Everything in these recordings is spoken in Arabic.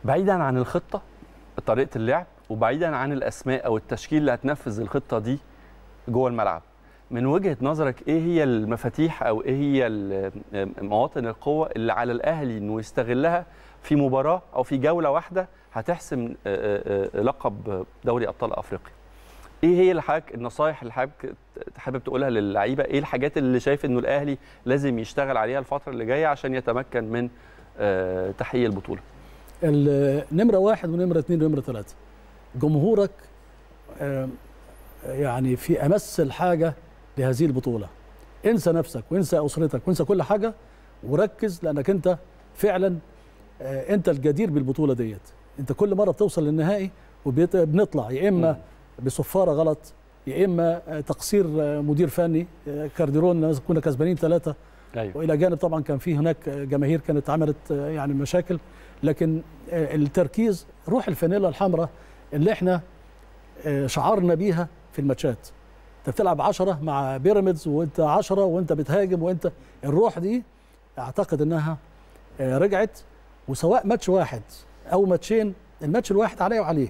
بعيدا عن الخطه، طريقه اللعب، وبعيدا عن الاسماء او التشكيل اللي هتنفذ الخطه دي جوه الملعب، من وجهه نظرك ايه هي المفاتيح او ايه هي مواطن القوه اللي على الاهلي انه يستغلها في مباراه او في جوله واحده هتحسم لقب دوري ابطال افريقيا؟ ايه هي النصايح اللي حابب تقولها للعيبه؟ ايه الحاجات اللي شايف انه الاهلي لازم يشتغل عليها الفتره اللي جايه عشان يتمكن من تحقيق البطوله؟ نمره 1 ونمره 2 ونمره 3 جمهورك يعني في امس الحاجه لهذه البطوله. انسى نفسك وانسى اسرتك وانسى كل حاجه وركز، لانك انت فعلا انت الجدير بالبطوله ديت. انت كل مره بتوصل للنهائي وبنطلع يا اما بصفاره غلط يا اما تقصير مدير فني كارديرون، كنا كسبانين 3. أيوة. والى جانب طبعا كان في هناك جماهير كانت عملت يعني مشاكل، لكن التركيز، روح الفانيلا الحمراء اللي احنا شعرنا بيها في الماتشات. انت بتلعب 10 مع بيراميدز وانت 10 وانت بتهاجم، وانت الروح دي اعتقد انها رجعت. وسواء ماتش واحد او ماتشين، الماتش الواحد عليه وعليه.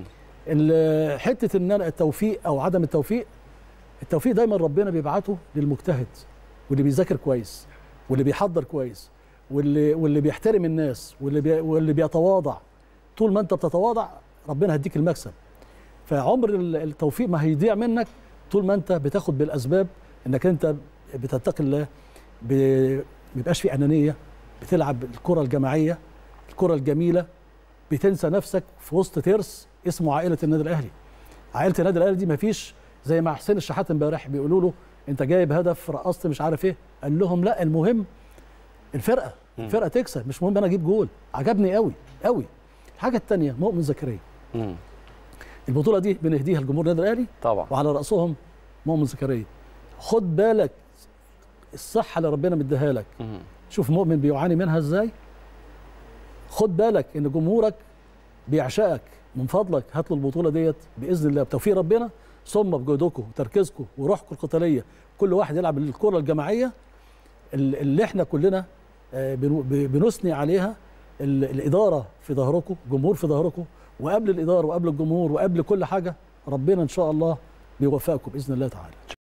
حته ان التوفيق او عدم التوفيق، التوفيق دايما ربنا بيبعته للمجتهد واللي بيذاكر كويس واللي بيحضر كويس واللي بيحترم الناس واللي بيتواضع. طول ما انت بتتواضع ربنا هيديك المكسب. فعمر التوفيق ما هيضيع منك طول ما انت بتاخد بالاسباب، انك انت بتتقي الله، ما بيبقاش في انانيه، بتلعب الكره الجماعيه، الكره الجميله، بتنسى نفسك في وسط ترس اسمه عائله النادي الاهلي. عائله النادي الاهلي دي ما فيش زي ما حسين الشحات امبارح بيقولوا له انت جايب هدف رقصت مش عارف ايه، قال لهم لا، المهم الفرقه تكسب، مش مهم انا اجيب جول. عجبني قوي قوي. الحاجه الثانيه مؤمن زكريا. البطوله دي بنهديها لجمهور النادي الاهلي طبعا، وعلى راسهم مؤمن زكريا. خد بالك الصحه اللي ربنا مديها لك، شوف مؤمن بيعاني منها ازاي. خد بالك ان جمهورك بيعشقك، من فضلك هات له البطوله ديت باذن الله بتوفيق ربنا، ثم بجهدكم وتركيزكم وروحكم القتاليه، كل واحد يلعب الكره الجماعيه اللي احنا كلنا بنثني عليها. الاداره في ظهركم، الجمهور في ظهركم، وقبل الاداره وقبل الجمهور وقبل كل حاجه ربنا ان شاء الله بيوفقكم باذن الله تعالى.